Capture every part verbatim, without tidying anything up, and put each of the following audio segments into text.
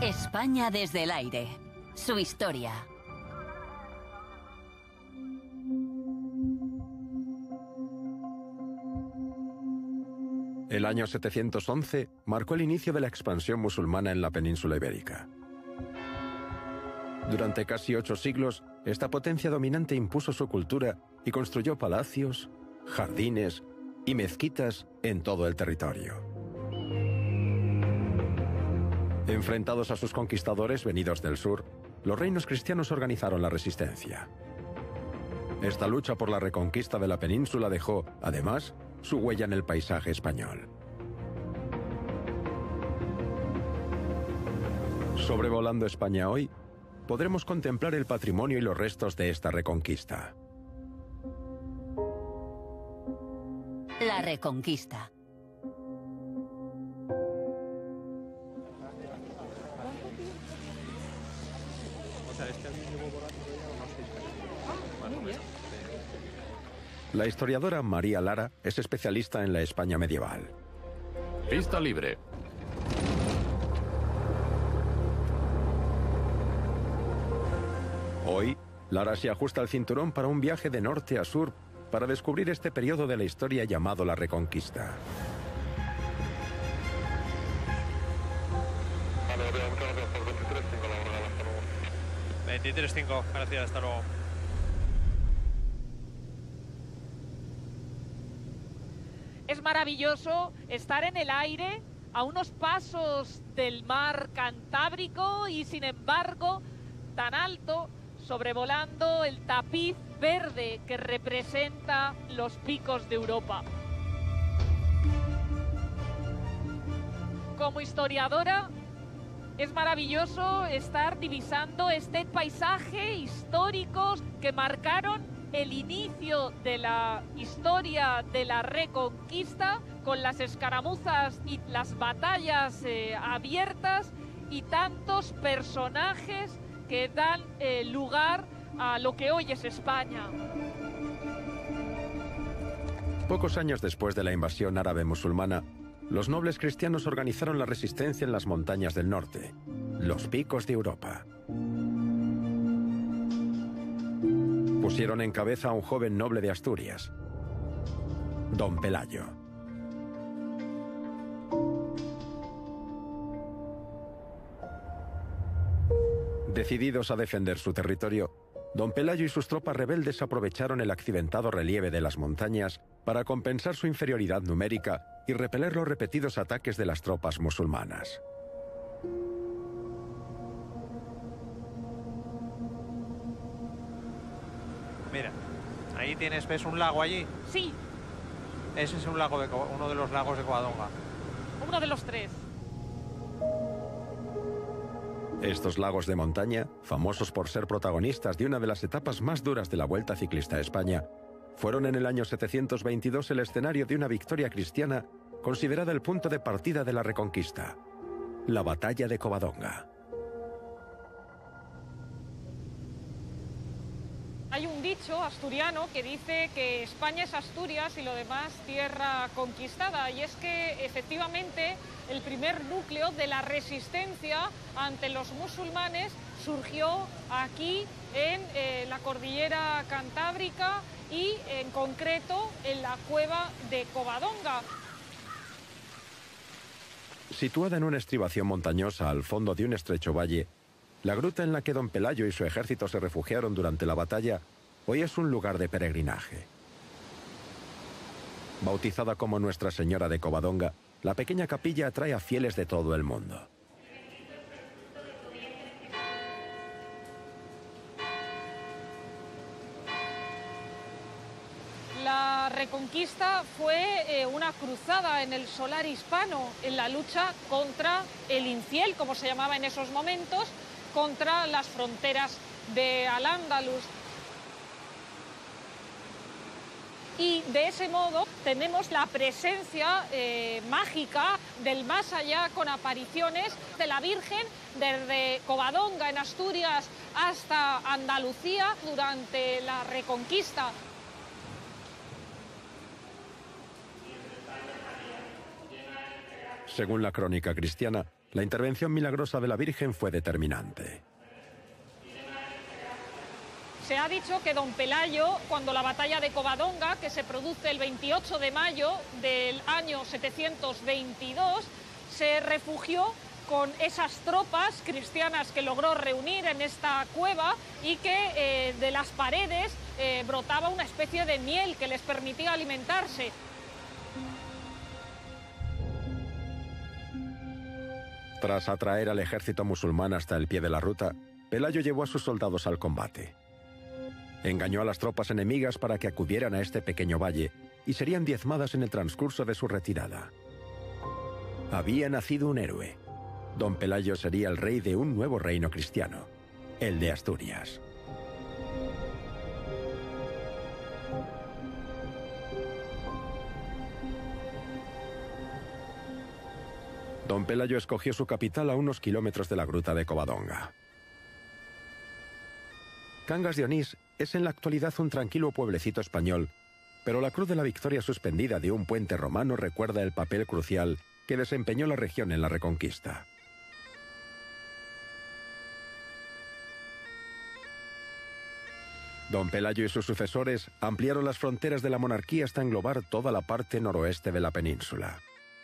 España desde el aire. Su historia. El año setecientos once marcó el inicio de la expansión musulmana en la península ibérica. Durante casi ocho siglos, esta potencia dominante impuso su cultura y construyó palacios, jardines y mezquitas en todo el territorio. Enfrentados a sus conquistadores venidos del sur, los reinos cristianos organizaron la resistencia. Esta lucha por la reconquista de la península dejó, además, su huella en el paisaje español. Sobrevolando España hoy, podremos contemplar el patrimonio y los restos de esta reconquista. La Reconquista. La historiadora María Lara es especialista en la España medieval. Pista libre. Hoy, Lara se ajusta el cinturón para un viaje de norte a sur para descubrir este periodo de la historia llamado la Reconquista. veintitrés cinco, gracias, hasta luego. Es maravilloso estar en el aire a unos pasos del mar Cantábrico y sin embargo tan alto, sobrevolando el tapiz verde que representa los picos de Europa. Como historiadora, es maravilloso estar divisando este paisaje histórico que marcaron el inicio de la historia de la Reconquista, con las escaramuzas y las batallas eh, abiertas y tantos personajes que dan eh, lugar a lo que hoy es España. Pocos años después de la invasión árabe musulmana, los nobles cristianos organizaron la resistencia en las montañas del norte, los picos de Europa. Pusieron en cabeza a un joven noble de Asturias, Don Pelayo. Decididos a defender su territorio, Don Pelayo y sus tropas rebeldes aprovecharon el accidentado relieve de las montañas para compensar su inferioridad numérica y repeler los repetidos ataques de las tropas musulmanas. Mira, ahí tienes, ¿ves un lago allí? Sí. Ese es un lago de, uno de los lagos de Covadonga. Uno de los tres. Estos lagos de montaña, famosos por ser protagonistas de una de las etapas más duras de la Vuelta Ciclista a España, fueron en el año setecientos veintidós el escenario de una victoria cristiana considerada el punto de partida de la Reconquista, la Batalla de Covadonga. Hay un dicho asturiano que dice que España es Asturias y lo demás tierra conquistada, y es que efectivamente el primer núcleo de la resistencia ante los musulmanes surgió aquí en eh, la cordillera Cantábrica y en concreto en la cueva de Covadonga. Situada en una estribación montañosa al fondo de un estrecho valle, la gruta en la que Don Pelayo y su ejército se refugiaron durante la batalla hoy es un lugar de peregrinaje. Bautizada como Nuestra Señora de Covadonga, la pequeña capilla atrae a fieles de todo el mundo. La Reconquista fue eh, una cruzada en el solar hispano, en la lucha contra el infiel, como se llamaba en esos momentos, contra las fronteras de Al-Ándalus. Y de ese modo tenemos la presencia eh, mágica del más allá, con apariciones de la Virgen desde Covadonga en Asturias hasta Andalucía durante la Reconquista. Según la crónica cristiana, la intervención milagrosa de la Virgen fue determinante. Se ha dicho que don Pelayo, cuando la batalla de Covadonga, que se produce el veintiocho de mayo del año setecientos veintidós, se refugió con esas tropas cristianas que logró reunir en esta cueva y que eh, de las paredes eh, brotaba una especie de miel que les permitía alimentarse. Tras atraer al ejército musulmán hasta el pie de la ruta, Pelayo llevó a sus soldados al combate. Engañó a las tropas enemigas para que acudieran a este pequeño valle y serían diezmadas en el transcurso de su retirada. Había nacido un héroe. Don Pelayo sería el rey de un nuevo reino cristiano, el de Asturias. Don Pelayo escogió su capital a unos kilómetros de la gruta de Covadonga. Cangas de Onís es en la actualidad un tranquilo pueblecito español, pero la cruz de la victoria suspendida de un puente romano recuerda el papel crucial que desempeñó la región en la Reconquista. Don Pelayo y sus sucesores ampliaron las fronteras de la monarquía hasta englobar toda la parte noroeste de la península.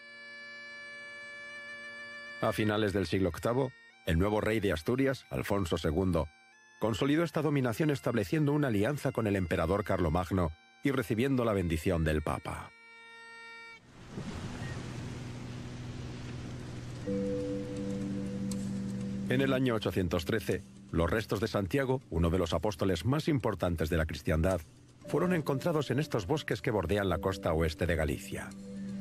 A finales del siglo octavo, el nuevo rey de Asturias, Alfonso segundo, consolidó esta dominación estableciendo una alianza con el emperador Carlomagno y recibiendo la bendición del Papa. En el año ochocientos trece, los restos de Santiago, uno de los apóstoles más importantes de la cristiandad, fueron encontrados en estos bosques que bordean la costa oeste de Galicia.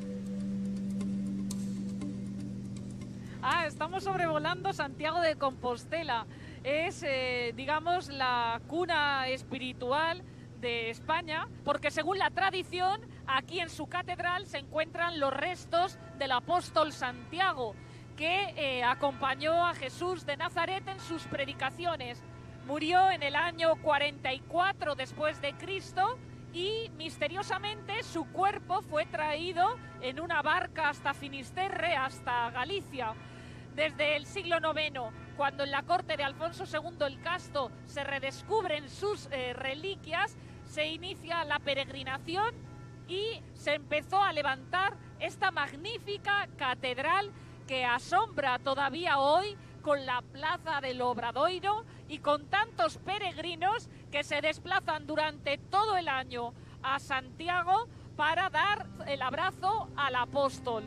Ah, estamos sobrevolando Santiago de Compostela. Es, eh, digamos, la cuna espiritual de España, porque según la tradición, aquí en su catedral se encuentran los restos del apóstol Santiago, que eh, acompañó a Jesús de Nazaret en sus predicaciones. Murió en el año cuarenta y cuatro después de Cristo y misteriosamente su cuerpo fue traído en una barca hasta Finisterre, hasta Galicia. Desde el siglo noveno, cuando en la corte de Alfonso segundo el Casto se redescubren sus eh, reliquias, se inicia la peregrinación y se empezó a levantar esta magnífica catedral que asombra todavía hoy con la plaza del Obradoiro y con tantos peregrinos que se desplazan durante todo el año a Santiago para dar el abrazo al apóstol.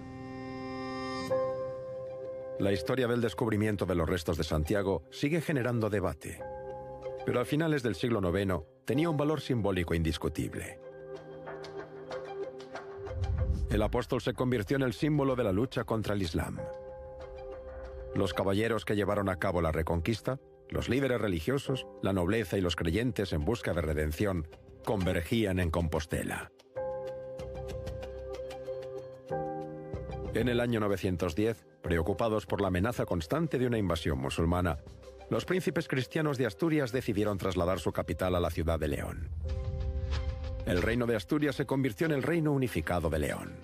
La historia del descubrimiento de los restos de Santiago sigue generando debate, pero a finales del siglo noveno tenía un valor simbólico indiscutible. El apóstol se convirtió en el símbolo de la lucha contra el Islam. Los caballeros que llevaron a cabo la Reconquista, los líderes religiosos, la nobleza y los creyentes en busca de redención convergían en Compostela. En el año novecientos diez, preocupados por la amenaza constante de una invasión musulmana, los príncipes cristianos de Asturias decidieron trasladar su capital a la ciudad de León. El reino de Asturias se convirtió en el reino unificado de León.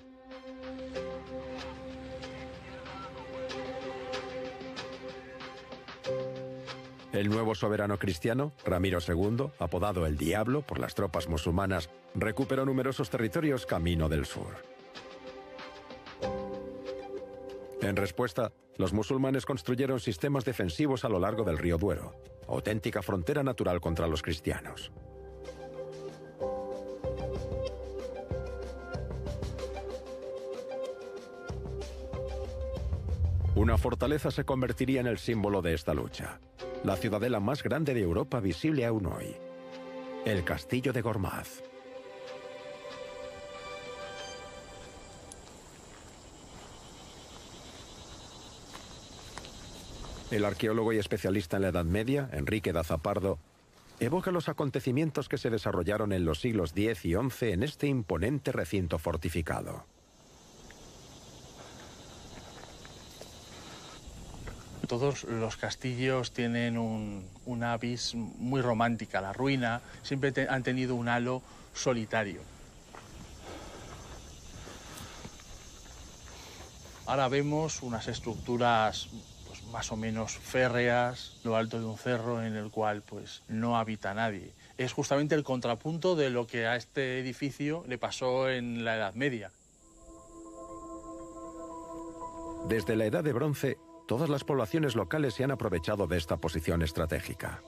El nuevo soberano cristiano, Ramiro segundo, apodado el Diablo por las tropas musulmanas, recuperó numerosos territorios camino del sur. En respuesta, los musulmanes construyeron sistemas defensivos a lo largo del río Duero, auténtica frontera natural contra los cristianos. Una fortaleza se convertiría en el símbolo de esta lucha, la ciudadela más grande de Europa visible aún hoy, el Castillo de Gormaz. El arqueólogo y especialista en la Edad Media, Enrique da Zapardo, evoca los acontecimientos que se desarrollaron en los siglos diez y once en este imponente recinto fortificado. Todos los castillos tienen un, una vis muy romántica. La ruina siempre te, han tenido un halo solitario. Ahora vemos unas estructuras pues, más o menos férreas, lo alto de un cerro en el cual pues, no habita nadie. Es justamente el contrapunto de lo que a este edificio le pasó en la Edad Media. Desde la Edad de Bronce, todas las poblaciones locales se han aprovechado de esta posición estratégica.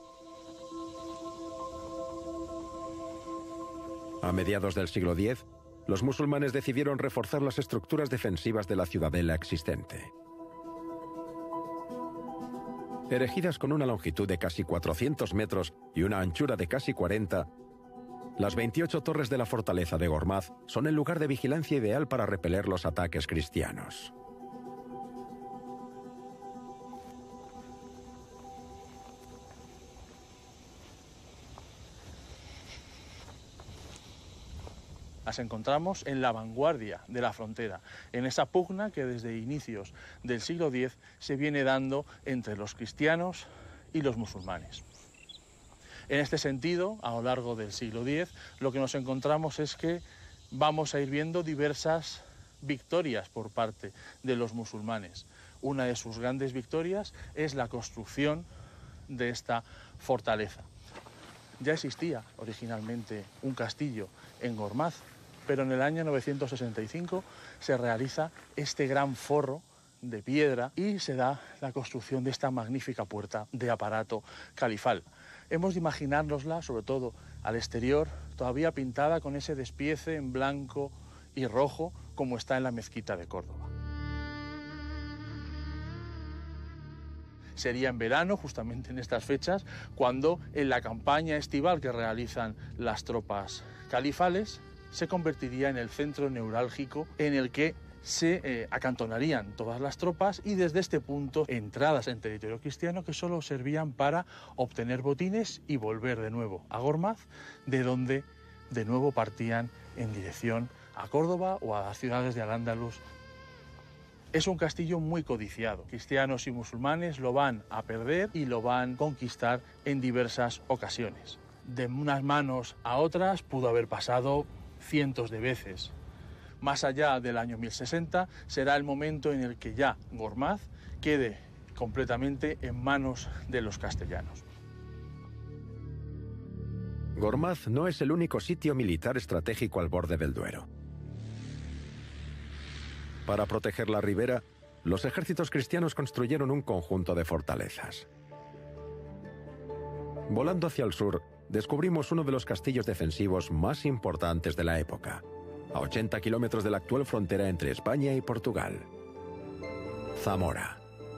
A mediados del siglo diez, los musulmanes decidieron reforzar las estructuras defensivas de la ciudadela existente. Erigidas con una longitud de casi cuatrocientos metros y una anchura de casi cuarenta, las veintiocho torres de la fortaleza de Gormaz son el lugar de vigilancia ideal para repeler los ataques cristianos. Las encontramos en la vanguardia de la frontera, en esa pugna que desde inicios del siglo diez se viene dando entre los cristianos y los musulmanes. En este sentido, a lo largo del siglo diez, lo que nos encontramos es que vamos a ir viendo diversas victorias por parte de los musulmanes. Una de sus grandes victorias es la construcción de esta fortaleza. Ya existía originalmente un castillo en Gormaz, pero en el año novecientos sesenta y cinco se realiza este gran forro de piedra y se da la construcción de esta magnífica puerta de aparato califal. Hemos de imaginárnosla, sobre todo al exterior, todavía pintada con ese despiece en blanco y rojo como está en la mezquita de Córdoba. Sería en verano, justamente en estas fechas, cuando en la campaña estival que realizan las tropas califales se convertiría en el centro neurálgico en el que se eh, acantonarían todas las tropas y desde este punto entradas en territorio cristiano que solo servían para obtener botines y volver de nuevo a Gormaz, de donde de nuevo partían en dirección a Córdoba o a las ciudades de Al-Ándalus. Es un castillo muy codiciado. Cristianos y musulmanes lo van a perder y lo van a conquistar en diversas ocasiones. De unas manos a otras pudo haber pasado cientos de veces. Más allá del año mil sesenta será el momento en el que ya Gormaz quede completamente en manos de los castellanos. Gormaz no es el único sitio militar estratégico al borde del Duero. Para proteger la ribera, los ejércitos cristianos construyeron un conjunto de fortalezas. Volando hacia el sur, descubrimos uno de los castillos defensivos más importantes de la época, a ochenta kilómetros de la actual frontera entre España y Portugal. Zamora.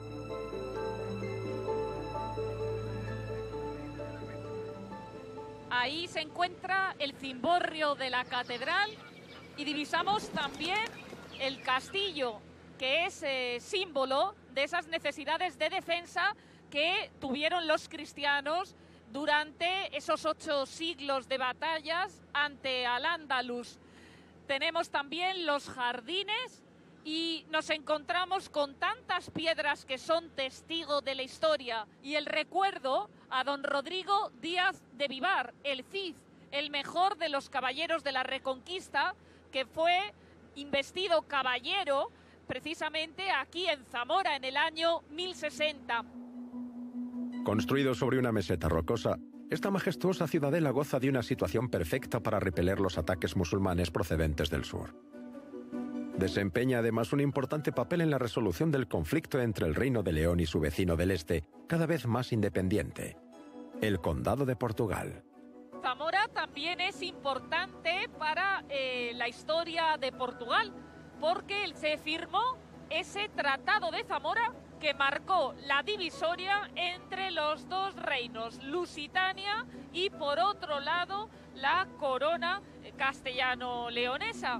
Ahí se encuentra el cimborrio de la catedral y divisamos también el castillo, que es eh, símbolo de esas necesidades de defensa que tuvieron los cristianos durante esos ocho siglos de batallas ante Al-Ándalus. Tenemos también los jardines y nos encontramos con tantas piedras que son testigo de la historia y el recuerdo a don Rodrigo Díaz de Vivar, el Cid, el mejor de los caballeros de la Reconquista, que fue investido caballero precisamente aquí en Zamora en el año mil sesenta. Construido sobre una meseta rocosa, esta majestuosa ciudadela goza de una situación perfecta para repeler los ataques musulmanes procedentes del sur. Desempeña además un importante papel en la resolución del conflicto entre el Reino de León y su vecino del este, cada vez más independiente, el Condado de Portugal. Zamora también es importante para eh, la historia de Portugal, porque se firmó ese Tratado de Zamora que marcó la divisoria entre los dos reinos, Lusitania y por otro lado la corona castellano-leonesa.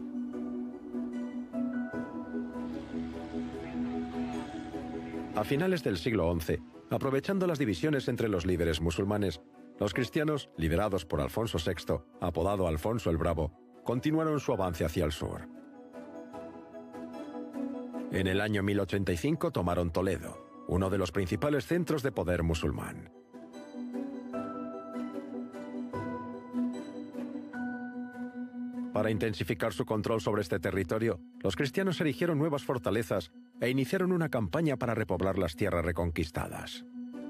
A finales del siglo once, aprovechando las divisiones entre los líderes musulmanes, los cristianos, liderados por Alfonso sexto, apodado Alfonso el Bravo, continuaron su avance hacia el sur. En el año mil ochenta y cinco tomaron Toledo, uno de los principales centros de poder musulmán. Para intensificar su control sobre este territorio, los cristianos erigieron nuevas fortalezas e iniciaron una campaña para repoblar las tierras reconquistadas.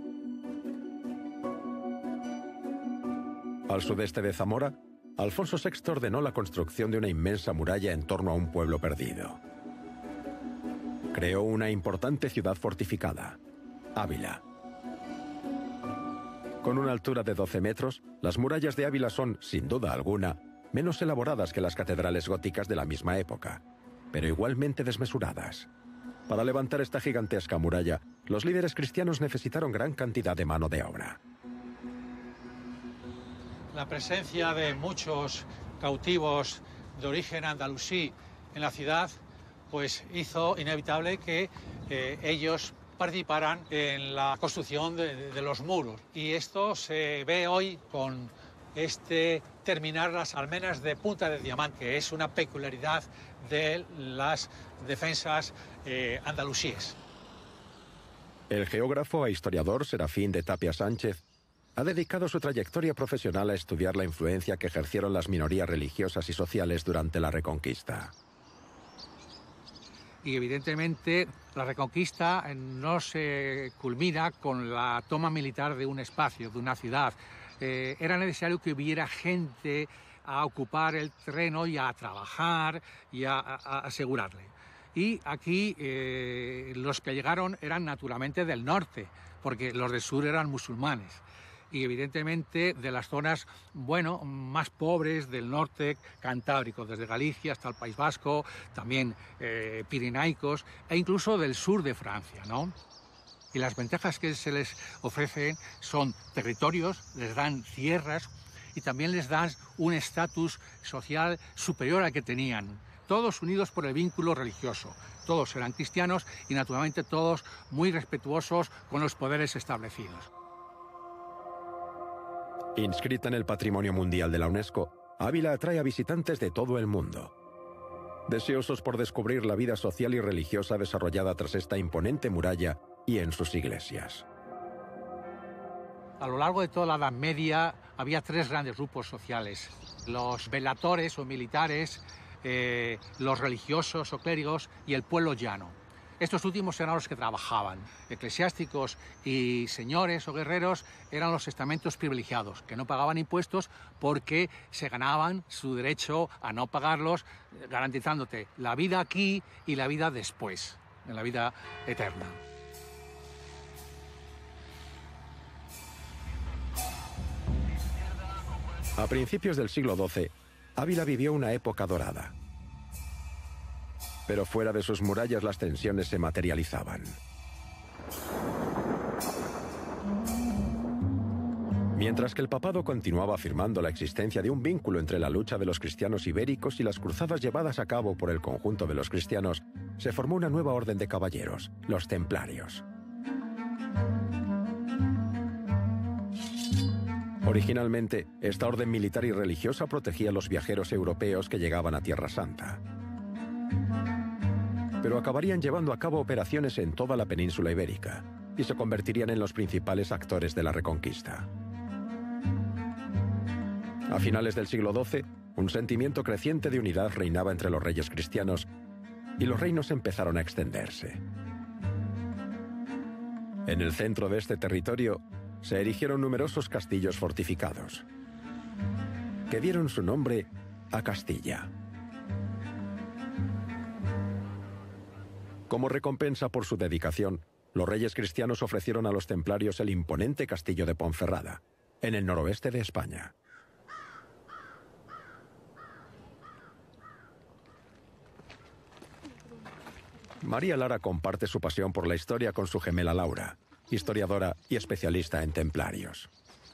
Al sudeste de Zamora, Alfonso sexto ordenó la construcción de una inmensa muralla en torno a un pueblo perdido. Creó una importante ciudad fortificada, Ávila. Con una altura de doce metros, las murallas de Ávila son, sin duda alguna, menos elaboradas que las catedrales góticas de la misma época, pero igualmente desmesuradas. Para levantar esta gigantesca muralla, los líderes cristianos necesitaron gran cantidad de mano de obra. La presencia de muchos cautivos de origen andalusí en la ciudad pues hizo inevitable que eh, ellos participaran en la construcción de, de los muros. Y esto se ve hoy con este terminar las almenas de punta de diamante, que es una peculiaridad de las defensas eh, andalusíes. El geógrafo e historiador Serafín de Tapia Sánchez ha dedicado su trayectoria profesional a estudiar la influencia que ejercieron las minorías religiosas y sociales durante la Reconquista. Y evidentemente la Reconquista no se culmina con la toma militar de un espacio, de una ciudad. Eh, era necesario que hubiera gente a ocupar el terreno y a trabajar y a, a, a asegurarle. Y aquí eh, los que llegaron eran naturalmente del norte, porque los del sur eran musulmanes. Y evidentemente de las zonas, bueno, más pobres del norte cantábrico, desde Galicia hasta el País Vasco, también eh, pirenaicos, e incluso del sur de Francia, ¿no? Y las ventajas que se les ofrecen son territorios, les dan tierras y también les dan un estatus social superior al que tenían. Todos unidos por el vínculo religioso. Todos eran cristianos y naturalmente todos muy respetuosos con los poderes establecidos. Inscrita en el Patrimonio Mundial de la UNESCO, Ávila atrae a visitantes de todo el mundo. Deseosos por descubrir la vida social y religiosa desarrollada tras esta imponente muralla y en sus iglesias. A lo largo de toda la Edad Media había tres grandes grupos sociales. Los velatores o militares, eh, los religiosos o clérigos y el pueblo llano. Estos últimos eran los que trabajaban. Eclesiásticos y señores o guerreros eran los estamentos privilegiados, que no pagaban impuestos porque se ganaban su derecho a no pagarlos, garantizándote la vida aquí y la vida después, en la vida eterna. A principios del siglo doce, Ávila vivió una época dorada. Pero fuera de sus murallas las tensiones se materializaban. Mientras que el papado continuaba afirmando la existencia de un vínculo entre la lucha de los cristianos ibéricos y las cruzadas llevadas a cabo por el conjunto de los cristianos, se formó una nueva orden de caballeros, los templarios. Originalmente, esta orden militar y religiosa protegía a los viajeros europeos que llegaban a Tierra Santa. Pero acabarían llevando a cabo operaciones en toda la península ibérica y se convertirían en los principales actores de la Reconquista. A finales del siglo doce, un sentimiento creciente de unidad reinaba entre los reyes cristianos y los reinos empezaron a extenderse. En el centro de este territorio se erigieron numerosos castillos fortificados, que dieron su nombre a Castilla. Como recompensa por su dedicación, los reyes cristianos ofrecieron a los templarios el imponente castillo de Ponferrada, en el noroeste de España. María Lara comparte su pasión por la historia con su gemela Laura, historiadora y especialista en templarios.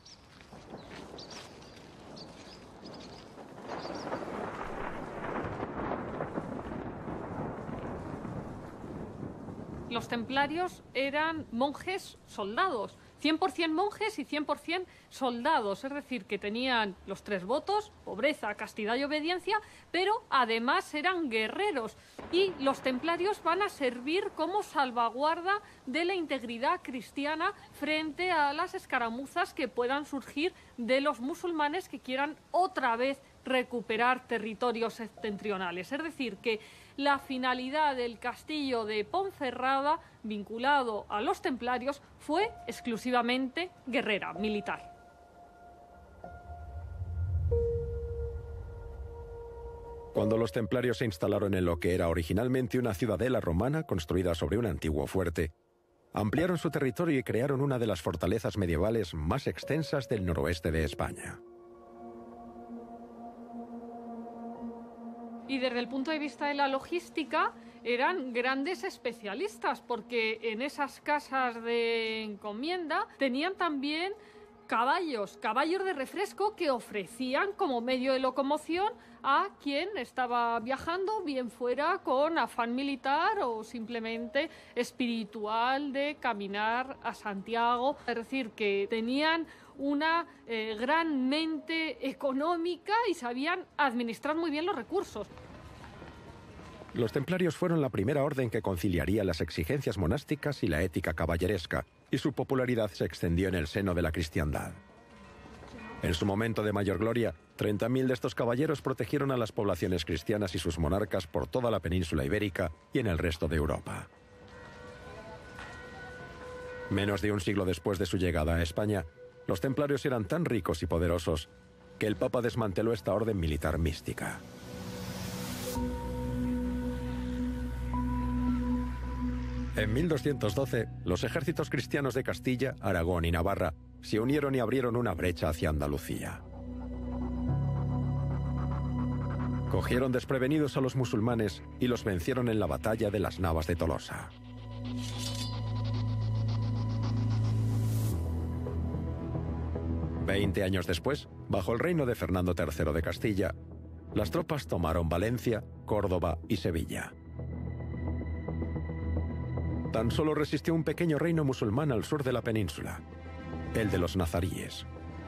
Los templarios eran monjes soldados, cien por cien monjes y cien por cien soldados, es decir, que tenían los tres votos, pobreza, castidad y obediencia, pero además eran guerreros. Y los templarios van a servir como salvaguarda de la integridad cristiana frente a las escaramuzas que puedan surgir de los musulmanes que quieran otra vez recuperar territorios septentrionales. Es decir, que la finalidad del castillo de Ponferrada, vinculado a los templarios, fue exclusivamente guerrera, militar. Cuando los templarios se instalaron en lo que era originalmente una ciudadela romana construida sobre un antiguo fuerte, ampliaron su territorio y crearon una de las fortalezas medievales más extensas del noroeste de España. Y desde el punto de vista de la logística, eran grandes especialistas, porque en esas casas de encomienda tenían también caballos, caballos de refresco que ofrecían como medio de locomoción a quien estaba viajando, bien fuera con afán militar o simplemente espiritual de caminar a Santiago. Es decir, que tenían una eh, gran mente económica y sabían administrar muy bien los recursos. Los templarios fueron la primera orden que conciliaría las exigencias monásticas y la ética caballeresca, y su popularidad se extendió en el seno de la cristiandad. En su momento de mayor gloria, treinta mil de estos caballeros protegieron a las poblaciones cristianas y sus monarcas por toda la península ibérica y en el resto de Europa. Menos de un siglo después de su llegada a España, los templarios eran tan ricos y poderosos que el Papa desmanteló esta orden militar mística. En mil doscientos doce, los ejércitos cristianos de Castilla, Aragón y Navarra se unieron y abrieron una brecha hacia Andalucía. Cogieron desprevenidos a los musulmanes y los vencieron en la batalla de las Navas de Tolosa. Veinte años después, bajo el reino de Fernando tercero de Castilla, las tropas tomaron Valencia, Córdoba y Sevilla. Tan solo resistió un pequeño reino musulmán al sur de la península, el de los nazaríes.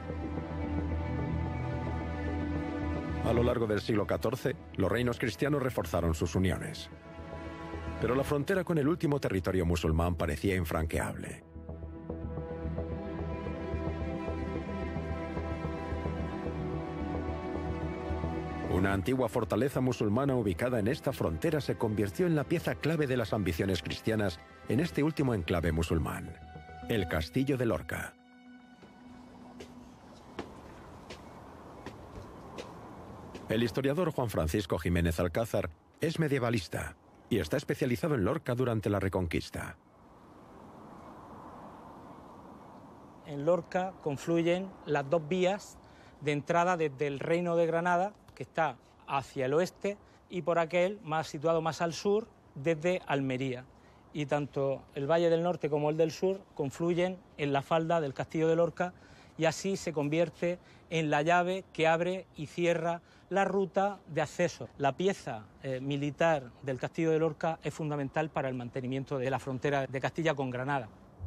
A lo largo del siglo catorce, los reinos cristianos reforzaron sus uniones. Pero la frontera con el último territorio musulmán parecía infranqueable. Una antigua fortaleza musulmana ubicada en esta frontera se convirtió en la pieza clave de las ambiciones cristianas en este último enclave musulmán, el Castillo de Lorca. El historiador Juan Francisco Jiménez Alcázar es medievalista y está especializado en Lorca durante la Reconquista. En Lorca confluyen las dos vías de entrada desde el Reino de Granada, que está hacia el oeste, y por aquel, más situado más al sur, desde Almería. Y tanto el Valle del Norte como el del Sur confluyen en la falda del Castillo de Lorca, y así se convierte en la llave que abre y cierra la ruta de acceso. La pieza eh, militar del Castillo de Lorca es fundamental para el mantenimiento de la frontera de Castilla con Granada.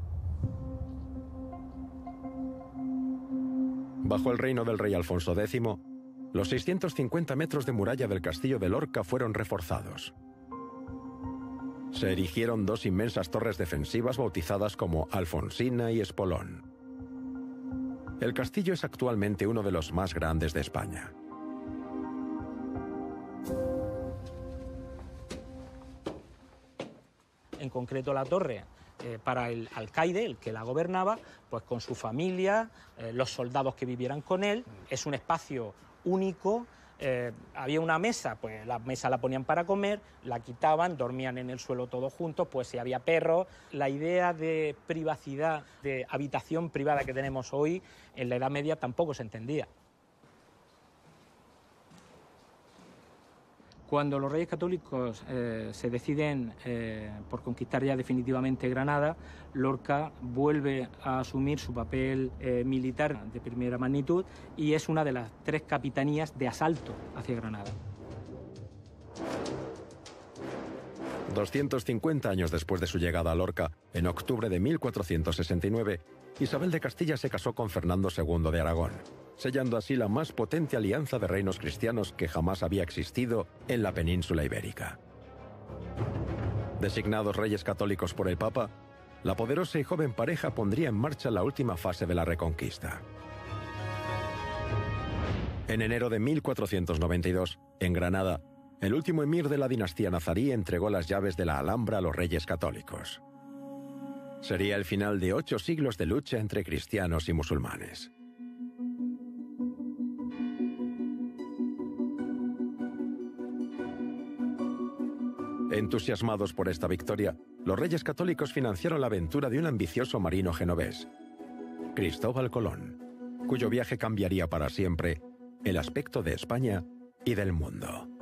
Bajo el reino del rey Alfonso décimo, los seiscientos cincuenta metros de muralla del Castillo de Lorca fueron reforzados. Se erigieron dos inmensas torres defensivas bautizadas como Alfonsina y Espolón. El castillo es actualmente uno de los más grandes de España. En concreto la torre, eh, para el alcaide, el que la gobernaba, pues con su familia, eh, los soldados que vivieran con él. Es un espacio único. Eh, había una mesa, pues la mesa la ponían para comer, la quitaban, dormían en el suelo todos juntos, pues si había perros. La idea de privacidad, de habitación privada que tenemos hoy, en la Edad Media tampoco se entendía. Cuando los reyes católicos eh, se deciden eh, por conquistar ya definitivamente Granada, Lorca vuelve a asumir su papel eh, militar de primera magnitud y es una de las tres capitanías de asalto hacia Granada. doscientos cincuenta años después de su llegada a Lorca, en octubre de mil cuatrocientos sesenta y nueve, Isabel de Castilla se casó con Fernando segundo de Aragón, sellando así la más potente alianza de reinos cristianos que jamás había existido en la península ibérica. Designados reyes católicos por el Papa, la poderosa y joven pareja pondría en marcha la última fase de la Reconquista. En enero de mil cuatrocientos noventa y dos, en Granada, el último emir de la dinastía nazarí entregó las llaves de la Alhambra a los reyes católicos. Sería el final de ocho siglos de lucha entre cristianos y musulmanes. Entusiasmados por esta victoria, los reyes católicos financiaron la aventura de un ambicioso marino genovés, Cristóbal Colón, cuyo viaje cambiaría para siempre el aspecto de España y del mundo.